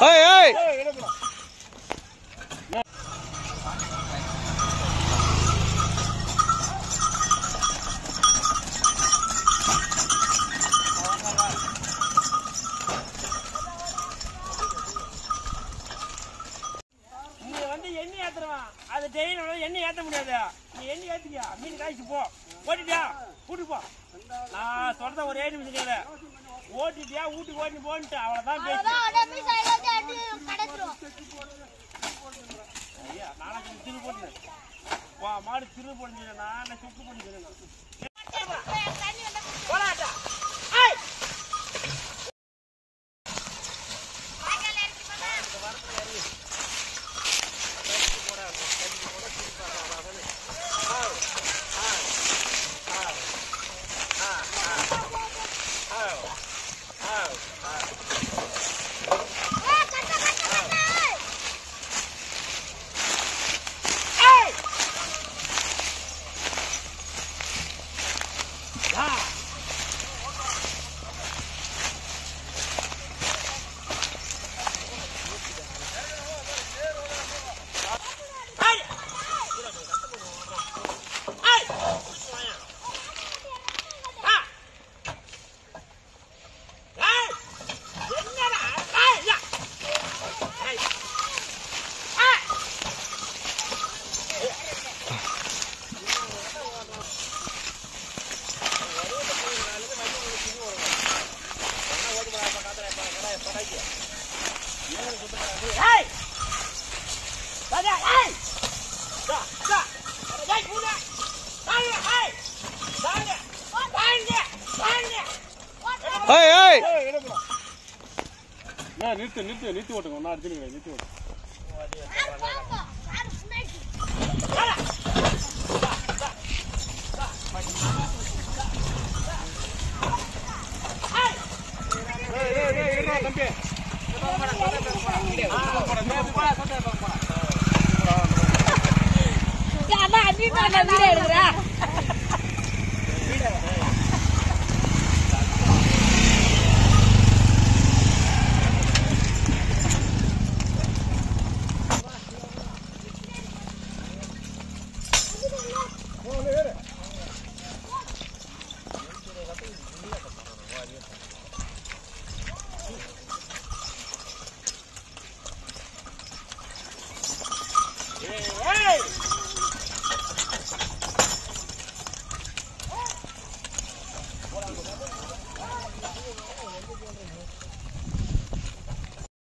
எண்ணெய் ஏத்துறவன் அது டெய்லி எண்ணெய் ஏத்த முடியாது. நீ எண்ணெய் ஏத்திக்கியா மீன் காய்ச்சி போ ஓட்டிட்டியா கூட்டு போ. நான் சொல்றத ஒரே நிமிஷம் கேளு. ஓட்டிட்டியா வீட்டுக்கு ஓட்டி போன்ட்டு அவ்வளவுதான் ஐயா. நாளைக்கு திரு போட்டு மாடு திரு போட்டு நான் சுட்டு போட்டு போலாட்டா. நிறுத்தி ஓட்டுங்க. ஒன்னா அடிச்சுங்க நிறுத்தி ஓட்டு. தம்பி